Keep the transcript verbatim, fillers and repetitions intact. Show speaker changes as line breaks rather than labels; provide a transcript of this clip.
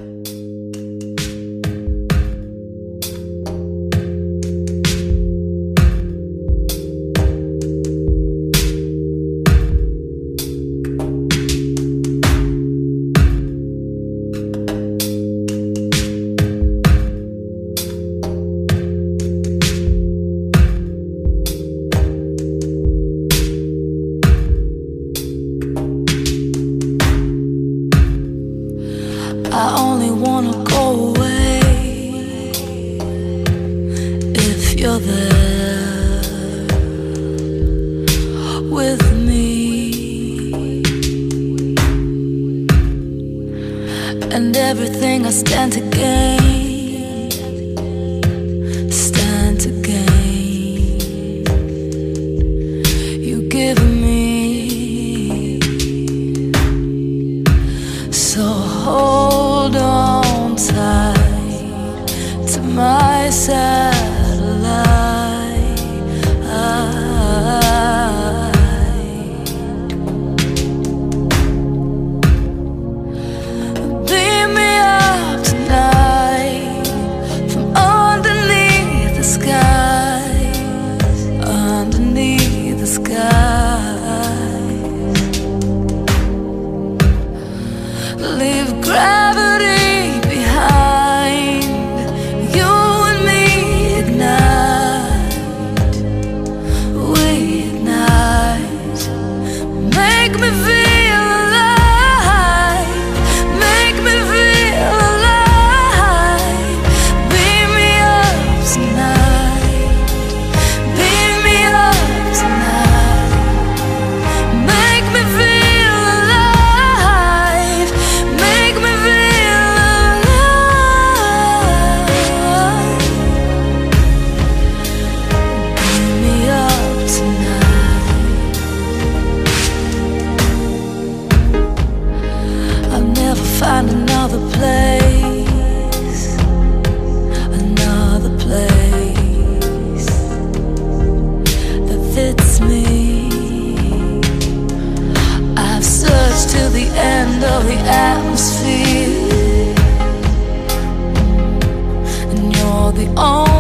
I only wanna go away if you're there with me, and everything I stand to gain, stand to gain. You give me, so hold on tight to my satellite. Beam me up tonight from underneath the skies, underneath the skies. Leave gravity behind, you and me ignite, we ignite. Make me feel alive, make me feel alive. Beam me up tonight, beam me up tonight. Make me feel alive, make me feel alive. Beam me up tonight. I'll never find another place, another place that fits me. I've searched till the end of the atmosphere, and you're the only